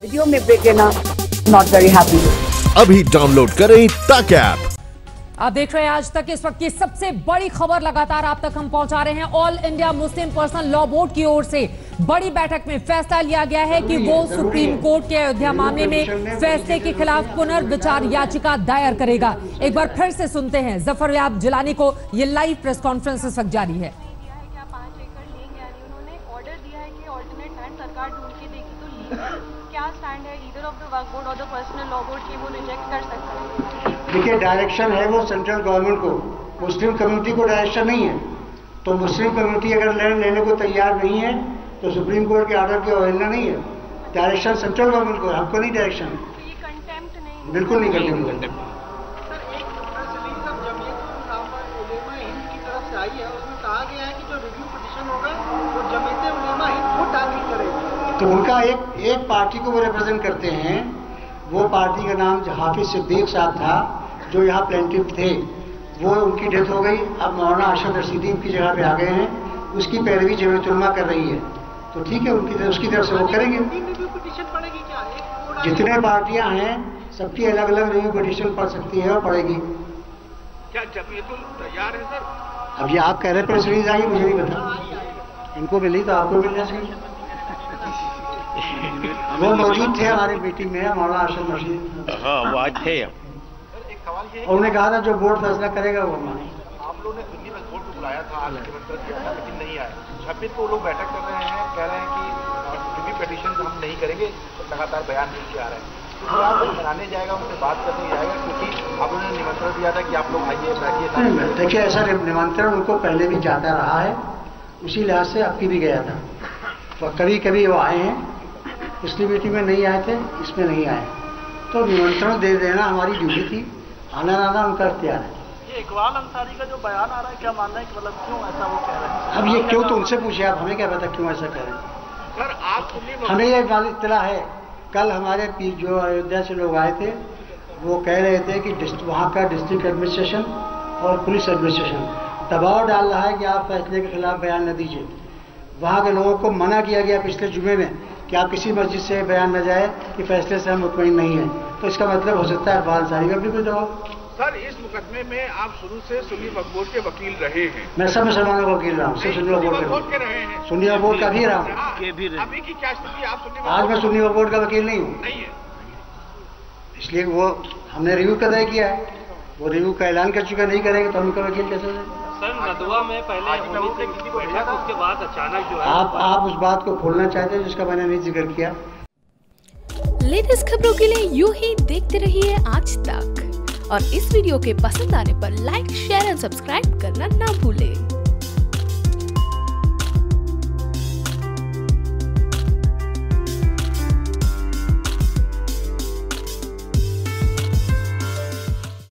Video में break लेना not very happy. अभी डाउनलोड करें तक ऐप। आप देख रहे हैं आज तक इस वक्त की सबसे बड़ी खबर लगातार आप तक हम पहुंचा रहे हैं। All India Muslim personal law board की ओर से बड़ी बैठक में फैसला लिया गया है कि वो सुप्रीम कोर्ट के अयोध्या मामले में फैसले के खिलाफ पुनर्विचार याचिका दायर करेगा। एक बार फिर से सुनते हैं जफर याब जिलानी को। ये लाइव प्रेस कॉन्फ्रेंस इस वक्त जारी है। क्या स्टैंड है either of the Waqf board और द पर्सनल लॉ बोर्ड की वो रिजेक्ट कर सकता है? देखिए, डायरेक्शन है वो सेंट्रल गवर्नमेंट को, मुस्लिम कम्युनिटी को डायरेक्शन नहीं है। तो मुस्लिम कम्युनिटी अगर लैंड लेने को तैयार नहीं है तो सुप्रीम कोर्ट के ऑर्डर की अवहेलना नहीं है। डायरेक्शन सेंट्रल गवर्नमेंट को, हमको नहीं डायरेक्शन। तो ये कंटेम्प्ट नहीं, बिल्कुल नहीं कंटेम्प्ट। सर, एक प्रेस रिलीज अब जमीयत उलेमा हिंद की तरफ से आई है, उसमें कहा गया है कि जो रिव्यू पिटीशन होगा वो जमीयत उलेमा हिंद खुद दाखिल करेगी। तो उनका एक पार्टी को वो रिप्रेजेंट करते हैं। वो पार्टी का नाम हाफिज सिद्दीक साहब था, जो यहाँ प्लेंटिव थे। वो उनकी डेथ हो गई। अब मौलाना अरशद रशीदी उनकी जगह पे आ गए हैं। उसकी पैरवी जमीयत उलेमा कर रही है। तो ठीक है, उसकी तरफ से वो करेंगे। जितने पार्टियां हैं सबकी अलग अलग रिव्यू पिटीशन पढ़ सकती है और पढ़ेगी। क्या जमीयत तैयार है सर? अब ये आप कह रहे प्रेस रिलीज आई, मुझे नहीं पता। इनको मिली तो आपको मिलना चाहिए। वो मौजूद थे हमारी मीटिंग में, मौलाना अरशद रशीद। हाँ, वो आज थे। और उन्होंने कहा था जो बोर्ड फैसला करेगा वो माने। आप लोगों ने दिल्ली में बोर्ड को बुलाया था, आज लेकिन नहीं आए। 26 को लोग बैठक कर रहे हैं, कह रहे हैं कि रिव्यू पिटीशन हम नहीं करेंगे, लगातार बयान नहीं किया रहे हैं। तो आप मनाने जाएगा, उनसे बात करने जाएगा, क्योंकि आप लोगों ने निमंत्रण दिया था कि आप लोग आइए बैठिए। देखिए, ऐसा निमंत्रण उनको पहले भी जाता रहा है, उसी लिहाज से अब की भी गया था। तो कभी कभी वो आए हैं, पिछली मीटिंग में नहीं आए थे, इसमें नहीं आए। तो निमंत्रण दे देना हमारी ड्यूटी थी, आना आना उनका इख्तियार है। ये इकबाल अंसारी का जो बयान आ रहा है, क्या मानना है कि मतलब क्यों ऐसा वो कह रहे हैं? अब ये क्यों, तो उनसे पूछिए आप, हमें क्या पता क्यों ऐसा कह रहे हैं। सर, आप हमें ये इत्तला है। कल हमारे जो अयोध्या से लोग आए थे, वो कह रहे थे कि वहाँ का डिस्ट्रिक्ट एडमिनिस्ट्रेशन और पुलिस एडमिनिस्ट्रेशन दबाव डाल रहा है कि आप फैसले के खिलाफ बयान न दीजिए। वहाँ के लोगों को मना किया गया पिछले जुमे में कि आप किसी मस्जिद से बयान न जाए कि फैसले से हम मुतमईन नहीं हैं। तो इसका मतलब हो सकता है इकबाल अंसारी का भी कोई जवाब। सर, इस मुकदमे में आप शुरू से सुन्नी वक्फ बोर्ड के वकील रहे हैं। मैं सब मुसलमानों का वकील रहा हूँ, सिर्फ सुन्नी वक्फ बोर्ड के रहे हैं। सुन्नी वक्फ बोर्ड का भी रहा हूँ। अभी की क्या स्थिति? आप सुन्नी आज मैं सुन्नी वक्फ बोर्ड का वकील नहीं हूँ, नहीं है, इसलिए वो हमने रिव्यू का तय किया है। वो रिव्यू का ऐलान कर चुका, नहीं करेंगे तो हम उनका वकील कैसे हो जाए? सर, नदवा में पहले किसी को भेजा था, उसके बाद अचानक जो है आप उस बात को खोलना चाहते हैं जिसका मैंने नहीं जिक्र किया। लेटेस्ट खबरों के लिए यूं ही देखते रहिए आज तक, और इस वीडियो के पसंद आने पर लाइक, शेयर एंड सब्सक्राइब करना ना भूलें।